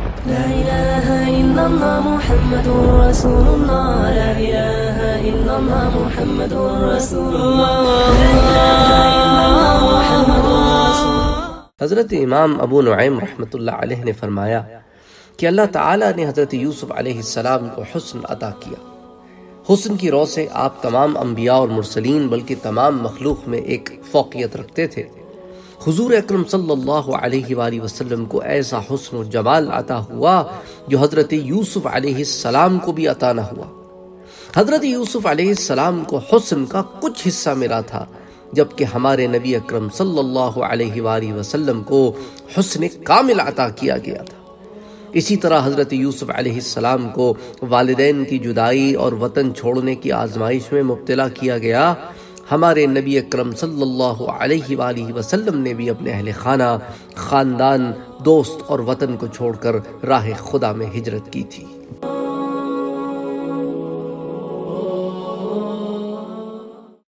لا إله إلا الله محمد رسول الله لا إله إلا الله محمد رسول الله لا إله إلا الله محمد رسول الله۔ حضرت امام ابو نعیم رحمۃ اللہ علیہ نے فرمایا کہ اللہ تعالیٰ نے حضرت یوسف علیہ السلام کو حسن عطا کیا۔ حسن کی رو سے آپ تمام انبیاء اور مرسلین بلکہ تمام مخلوق میں ایک فوقیت رکھتے تھے۔ حضور اکرم صلی اللہ علیہ وآلہ وسلم کو ایسا حسن و جمال عطا ہوا جو حضرت یوسف علیہ السلام کو بھی عطا نہ ہوا۔ حضرت یوسف علیہ السلام کو حسن کا کچھ حصہ ملا تھا، جبکہ ہمارے نبی اکرم صلی اللہ علیہ وآلہ وسلم کو حسن کامل عطا کیا گیا تھا۔ اسی طرح حضرت یوسف علیہ السلام کو والدین کی جدائی اور وطن چھوڑنے کی آزمائش میں مبتلا کیا گیا۔ ہمارے نبی اکرم صلی اللہ علیہ وآلہ وسلم نے بھی اپنے اہل خانہ، خاندان، دوست اور وطن کو چھوڑ کر راہ خدا میں ہجرت کی تھی۔